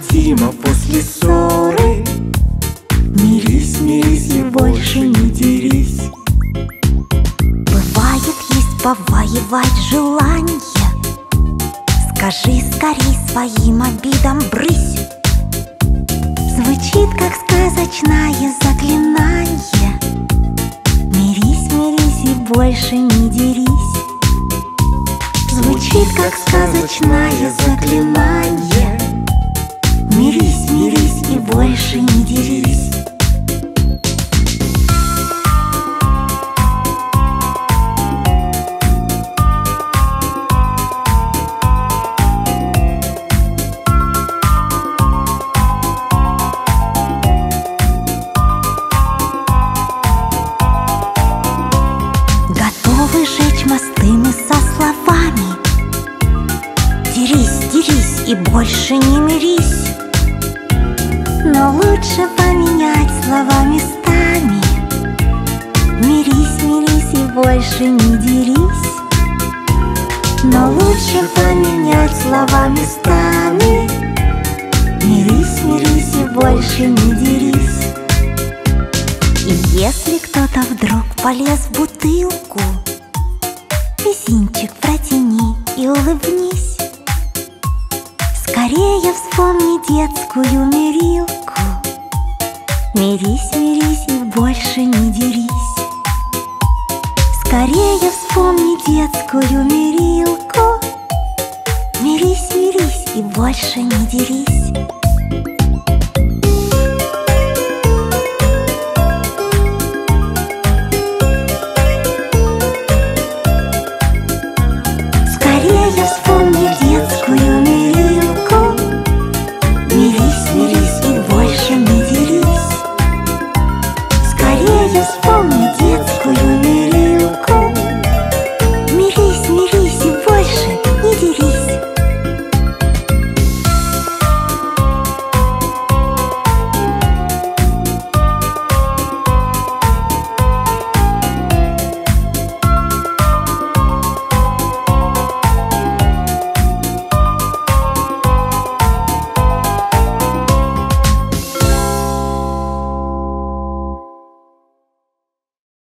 необходимо после ссоры. Мирись, мирись и больше не дерись. Бывает, есть повоевать желание. Скажи скорей своим обидам брысь. Звучит, как сказочное заклинание. Мирись, мирись и больше не дерись. Звучит, как сказочное заклинание. Мирись, мирись и больше не дерись. Готовы жечь мосты мы со словами. Дерись, дерись и больше не мирись. Но лучше поменять слова местами. Мирись, мирись и больше не дерись. Но лучше поменять слова местами. Мирись, мирись и больше не дерись. И если кто-то вдруг полез в бутылку, мизинчик протяни и улыбнись. Скорее вспомни детскую мирилку. Мирись, мирись и больше не дерись. Скорее вспомни детскую мирилку. Мирись, мирись и больше не дерись.